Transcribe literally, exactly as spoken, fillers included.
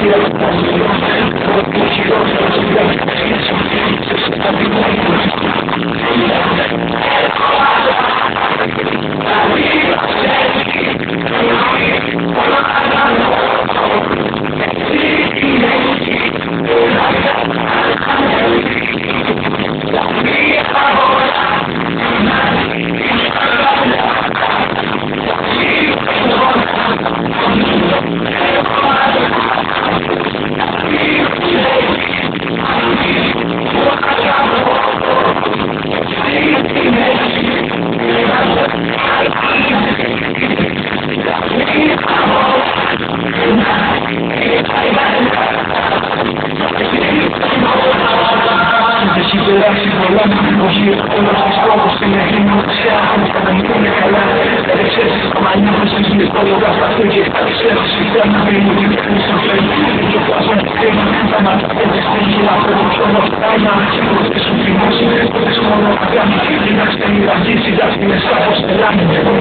Όχι, όλος ο στόχος είναι εκείνο σε άνθρωπος θα μην είναι καλά. Δεν ξέρεις το μαλλιά μου στη γη, όλο καθ' και θα ξέρεις η θέμα μου είναι ότι δεν είσαι φέρνει. Και το άσμα το θέμα, θα μαθαίνεις στην γη από το ψώμα φτάνα. Και ποτέ σου θυμώσει, ποτέ σου μόνο να κάνει. Κοιτάξτε η λαγή, συντάφτει με σάπος τελάνη.